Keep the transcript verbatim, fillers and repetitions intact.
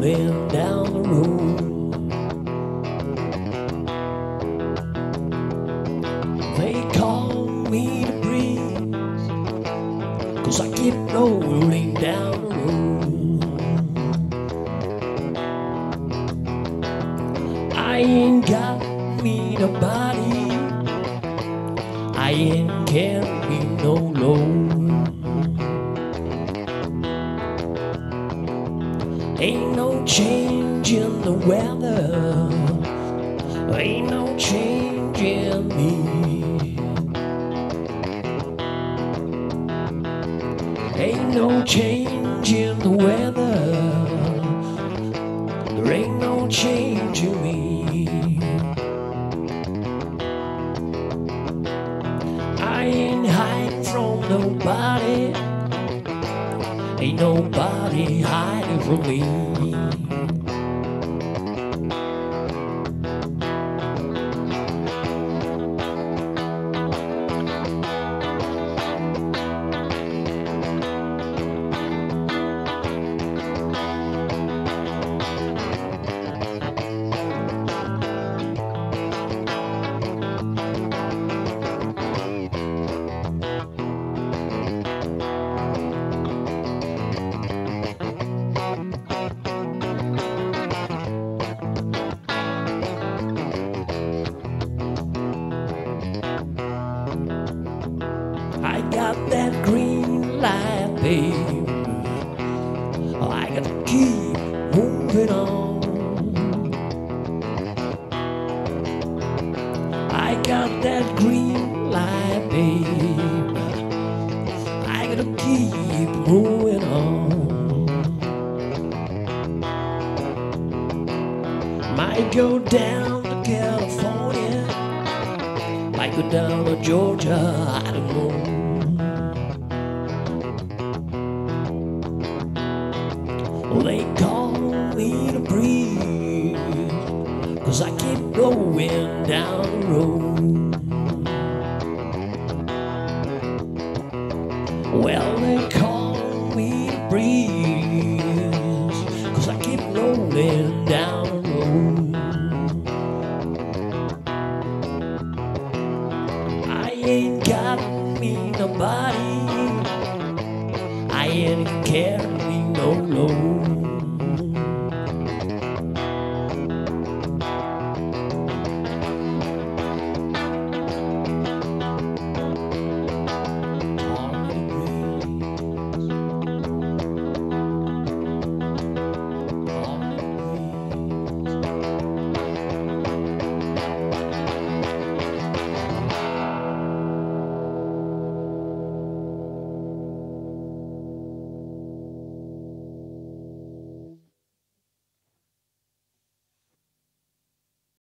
rolling down the road. They call me the breeze, 'cause I keep rolling down the road. I ain't got me nobody, I ain't carrying no load. Ain't no change in the weather, ain't no change in me. Ain't no change in the weather, there ain't no change in me. I ain't hiding from nobody, ain't nobody hiding from me. I got that green light, babe, I gotta keep moving on. I got that green light, babe, I gotta keep moving on. Might go down to California, might go down to Georgia, I don't know. They call me the breeze, 'cause I keep going down the road. Well, they call me the breeze, 'cause I keep rolling down the road. I ain't got me nobody, I ain't carrying no load.